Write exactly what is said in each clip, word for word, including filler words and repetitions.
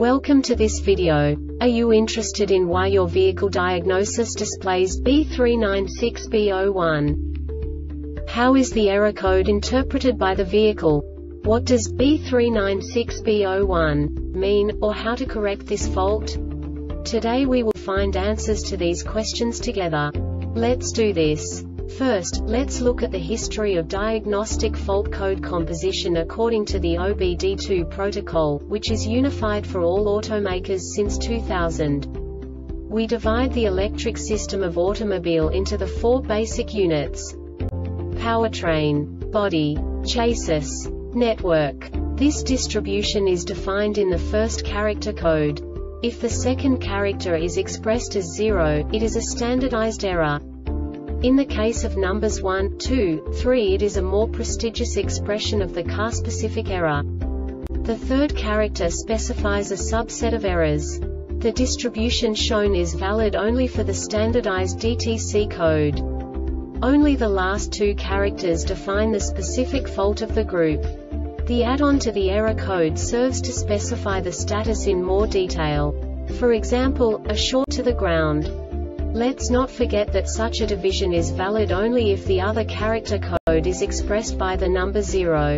Welcome to this video. Are you interested in why your vehicle diagnosis displays B three nine six B zero one? How is the error code interpreted by the vehicle? What does B three nine six B zero one mean, or how to correct this fault? Today we will find answers to these questions together. Let's do this. First, let's look at the history of diagnostic fault code composition according to the O B D two protocol, which is unified for all automakers since two thousand. We divide the electric system of automobile into the four basic units: powertrain, body, chassis, network. This distribution is defined in the first character code. If the second character is expressed as zero, it is a standardized error. In the case of numbers one, two, three, it is a more prestigious expression of the car-specific error. The third character specifies a subset of errors. The distribution shown is valid only for the standardized D T C code. Only the last two characters define the specific fault of the group. The add-on to the error code serves to specify the status in more detail. For example, a short to the ground. Let's not forget that such a division is valid only if the other character code is expressed by the number zero.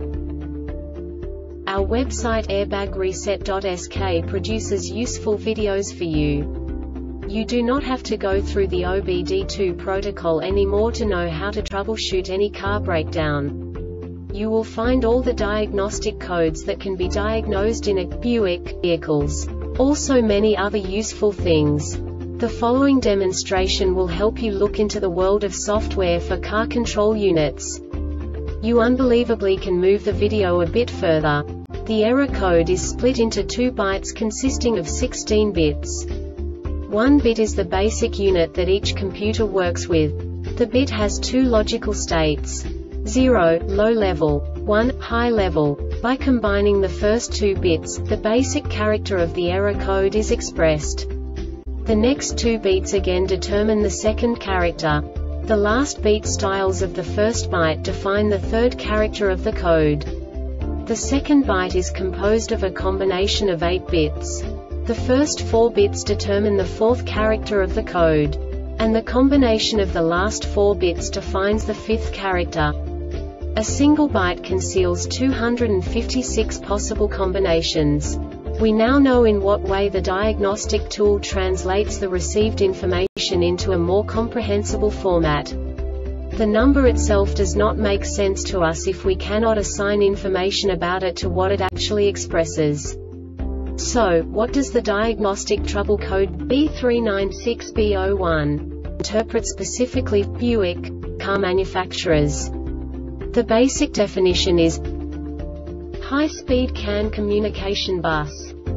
Our website airbag reset dot S K produces useful videos for you. You do not have to go through the O B D two protocol anymore to know how to troubleshoot any car breakdown. You will find all the diagnostic codes that can be diagnosed in a Buick vehicles. Also many other useful things. The following demonstration will help you look into the world of software for car control units. You unbelievably can move the video a bit further. The error code is split into two bytes consisting of sixteen bits. One bit is the basic unit that each computer works with. The bit has two logical states: zero, low level, one, high level. By combining the first two bits, the basic character of the error code is expressed. The next two beats again determine the second character. The last beat styles of the first byte define the third character of the code. The second byte is composed of a combination of eight bits. The first four bits determine the fourth character of the code. And the combination of the last four bits defines the fifth character. A single byte conceals two hundred fifty-six possible combinations. We now know in what way the diagnostic tool translates the received information into a more comprehensible format. The number itself does not make sense to us if we cannot assign information about it to what it actually expresses. So, what does the diagnostic trouble code B three nine six B zero one interpret specifically for Buick car manufacturers? The basic definition is high-speed C A N communication bus.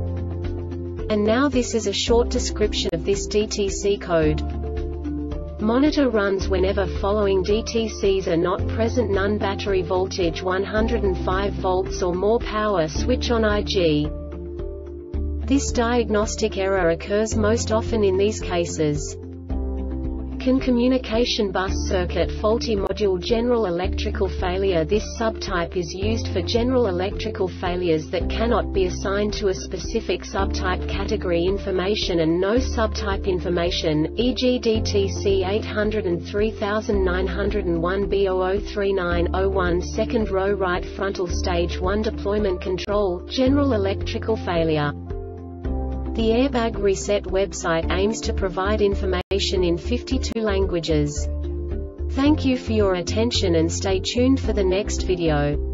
And now this is a short description of this D T C code. Monitor runs whenever following D T Cs are not present: none, battery voltage one hundred five volts or more, power switch on I G. This diagnostic error occurs most often in these cases: C A N communication bus circuit faulty, module general electrical failure. This subtype is used for general electrical failures that cannot be assigned to a specific subtype category information and no subtype information, for example D T C eight oh three nine oh one B zero zero three nine oh one. Second row right, frontal stage one deployment control, general electrical failure. The Airbag Reset website aims to provide information in fifty-two languages. Thank you for your attention and stay tuned for the next video.